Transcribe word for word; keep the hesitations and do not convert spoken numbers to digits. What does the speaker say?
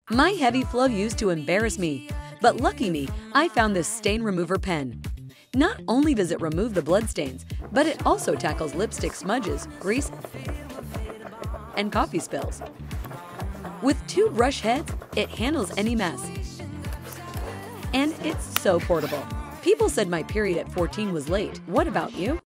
My heavy flow used to embarrass me, but lucky me, I found this stain remover pen. Not only does it remove the blood stains, but it also tackles lipstick smudges, grease, and coffee spills. With two brush heads, it handles any mess. And it's so portable. People said my period at fourteen was late. What about you?